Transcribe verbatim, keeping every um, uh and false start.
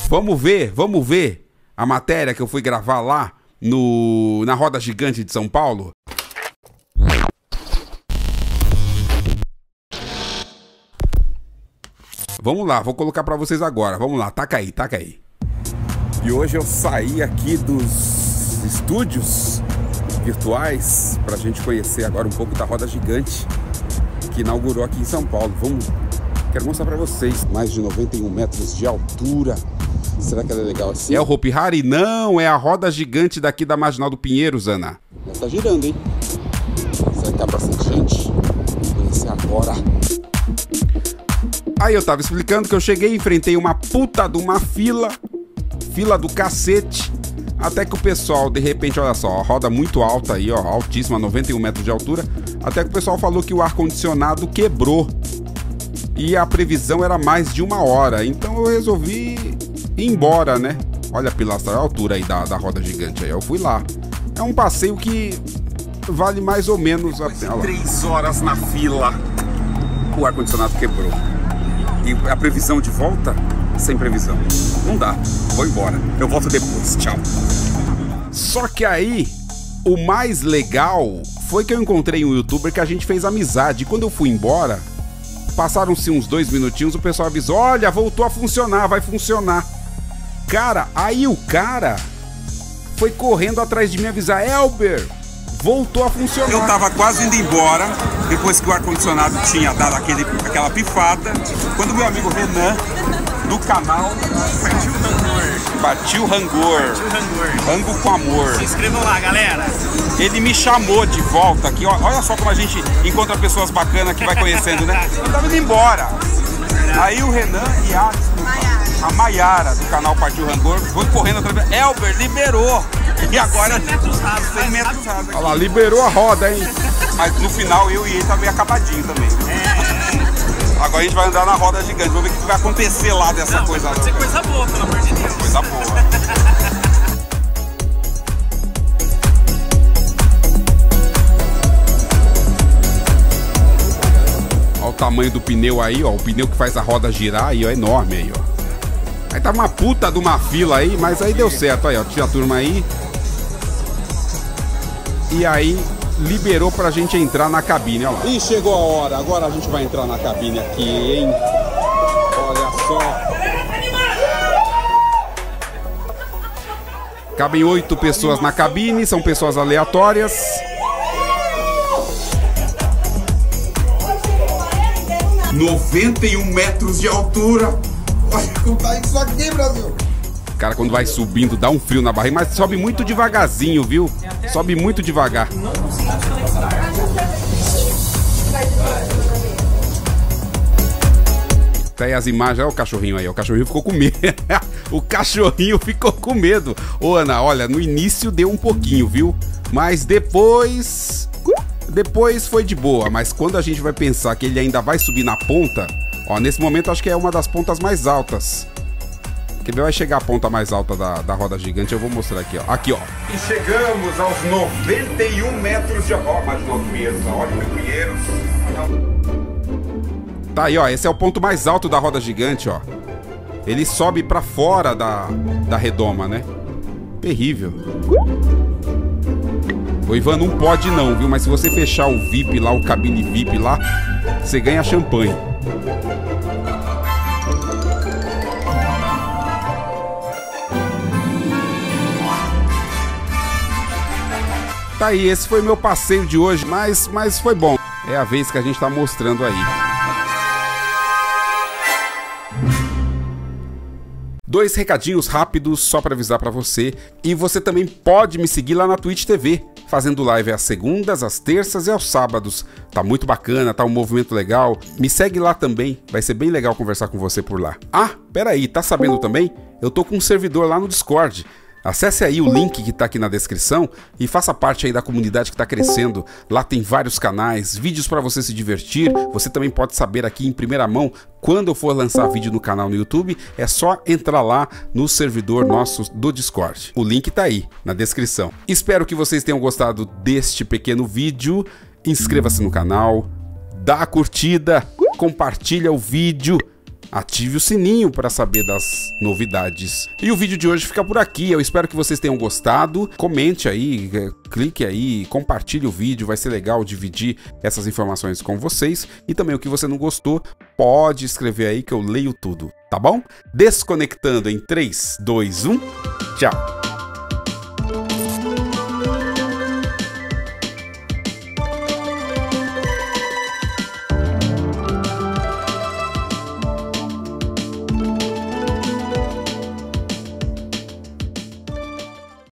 Vamos ver, vamos ver a matéria que eu fui gravar lá no, na Roda Gigante de São Paulo. Vamos lá, vou colocar pra vocês agora. Vamos lá, taca aí, taca aí. E hoje eu saí aqui dos estúdios virtuais pra gente conhecer agora um pouco da Roda Gigante que inaugurou aqui em São Paulo. Vamos, quero mostrar pra vocês. Mais de noventa e um metros de altura. Será que ela é legal assim? É o Hopi Hari? Não, é a Roda Gigante daqui da Marginal do Pinheiros, Ana. Ela tá girando, hein? Será que há bastante gente? Vamos conhecer agora. Aí eu tava explicando que eu cheguei e enfrentei uma puta de uma fila, fila do cacete, até que o pessoal, de repente, olha só, a roda muito alta aí, ó, altíssima, noventa e um metros de altura, até que o pessoal falou que o ar-condicionado quebrou e a previsão era mais de uma hora, então eu resolvi ir embora, né? Olha a pilastra, a altura aí da, da Roda Gigante aí, eu fui lá. É um passeio que vale mais ou menos a pena. Três horas na fila, o ar-condicionado quebrou. E a previsão de volta, sem previsão. Não dá, vou embora. Eu volto depois, tchau. Só que aí, o mais legal foi que eu encontrei um youtuber que a gente fez amizade. E quando eu fui embora, passaram-se uns dois minutinhos, o pessoal avisou, olha, voltou a funcionar, vai funcionar. Cara, aí o cara foi correndo atrás de mim avisar, Elber, voltou a funcionar. Eu tava quase indo embora, depois que o ar-condicionado tinha dado aquele, aquela pifada, quando meu amigo Renan, do canal Partiu Rangor, Rango com Amor, se inscrevam lá, galera. Ele me chamou de volta aqui, ó, olha só como a gente encontra pessoas bacanas que vai conhecendo, né? Eu tava indo embora. Aí o Renan e a, a Maiara, do canal Partiu Rangor, foi correndo atrás. Elber, liberou! E agora cem metros rasos, cem metros rasos. Olha lá, liberou a roda, hein? Mas no final eu e ele tá meio acabadinho também. É. Agora a gente vai andar na Roda Gigante. Vamos ver o que vai acontecer lá dessa Não, coisa. Pode ser coisa boa, pelo amor de Deus. Coisa boa. Olha o tamanho do pneu aí, ó. O pneu que faz a roda girar aí, ó. Enorme aí, ó. Aí tá uma puta de uma fila aí, mas aí deu certo aí, ó. Tinha a turma aí. E aí liberou pra gente entrar na cabine, ó lá. E chegou a hora, agora a gente vai entrar na cabine aqui, hein? Olha só. Cabem oito pessoas na cabine, são pessoas aleatórias. noventa e um metros de altura. Olha como tá isso aqui, Brasil. Cara, quando vai subindo, dá um frio na barriga, mas sobe muito devagarzinho, viu? Sobe muito devagar. Tá aí as imagens, olha o cachorrinho aí, o cachorrinho ficou com medo. O cachorrinho ficou com medo. Ô, Ana, olha, no início deu um pouquinho, viu? Mas depois... Depois foi de boa, mas quando a gente vai pensar que ele ainda vai subir na ponta... Ó, nesse momento acho que é uma das pontas mais altas. Que vai chegar a ponta mais alta da, da Roda Gigante, eu vou mostrar aqui, ó. Aqui, ó. E chegamos aos noventa e um metros de... Ó, mais de nove Pinheiros, olha o Pinheiros. Tá aí, ó, esse é o ponto mais alto da Roda Gigante, ó. Ele sobe pra fora da, da redoma, né? Terrível. O Ivan não pode não, viu? Mas se você fechar o V I P lá, o cabine V I P lá, você ganha champanhe. Tá aí, esse foi meu passeio de hoje, mas, mas foi bom. É a vez que a gente tá mostrando aí. Dois recadinhos rápidos só para avisar para você. E você também pode me seguir lá na Twitch T V, fazendo live às segundas, às terças e aos sábados. Tá muito bacana, tá um movimento legal. Me segue lá também, vai ser bem legal conversar com você por lá. Ah, peraí, tá sabendo também? Eu tô com um servidor lá no Discord. Acesse aí o link que tá aqui na descrição e faça parte aí da comunidade que tá crescendo. Lá tem vários canais, vídeos para você se divertir. Você também pode saber aqui em primeira mão quando eu for lançar vídeo no canal no YouTube. É só entrar lá no servidor nosso do Discord. O link tá aí na descrição. Espero que vocês tenham gostado deste pequeno vídeo. Inscreva-se no canal, dá a curtida, compartilha o vídeo ative o sininho para saber das novidades. E o vídeo de hoje fica por aqui, eu espero que vocês tenham gostado. Comente aí, clique aí, compartilhe o vídeo, vai ser legal dividir essas informações com vocês. E também o que você não gostou, pode escrever aí que eu leio tudo, tá bom? Desconectando em três, dois, um, tchau!